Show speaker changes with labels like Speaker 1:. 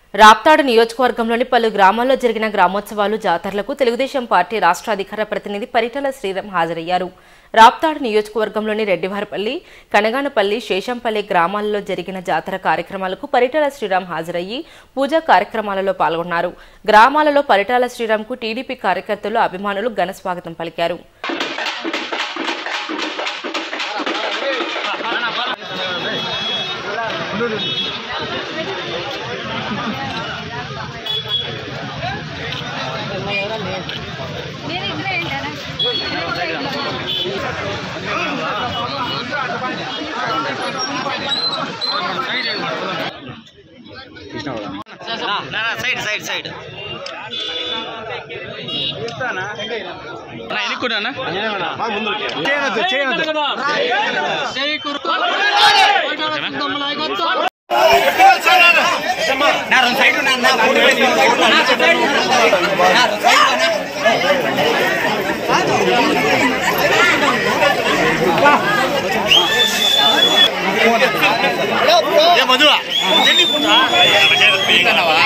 Speaker 1: రాప్తాడు నియోజకవర్గంలోని పలు గ్రామాల్లో జరిగిన గ్రామోత్సవాలు జాతరలకు తెలుగుదేశం పార్టీ రాష్ట్ర అధికార ప్రతినిధి పరిటాల శ్రీరామ్ హాజరయ్యారు. రాప్తాడు నియోజకవర్గంలోని రెడ్డివారిపల్లి, కనగానపల్లి, శేషంపల్లి గ్రామాలలో జరిగిన జాతర కార్యక్రమాలకు పరిటాల శ్రీరామ్ హాజరయ్యి పూజా కార్యక్రమాలలో పాల్గొన్నారు. గ్రామాలలో పరిటాల శ్రీరామ్కు టీడీపీ కార్యకర్తలు, అభిమానులు ఘన స్వాగతం పలికారు.
Speaker 2: మధువా